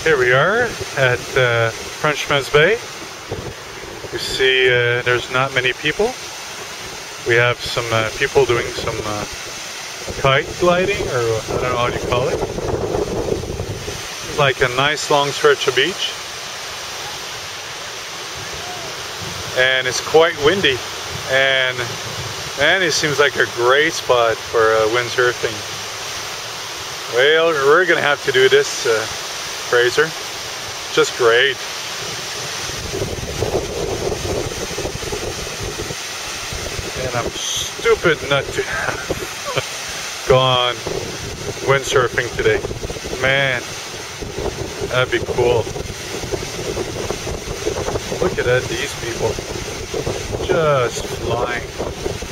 Here we are at Frenchman Bay. You see there's not many people. We have some people doing some kite gliding, or I don't know how you call it. It's like a nice long stretch of beach. And it's quite windy. And man, it seems like a great spot for windsurfing. Well, we're gonna have to do this, Fraser. Just great. And I'm stupid not to go on windsurfing today. Man, that'd be cool. Look at that, these people just flying.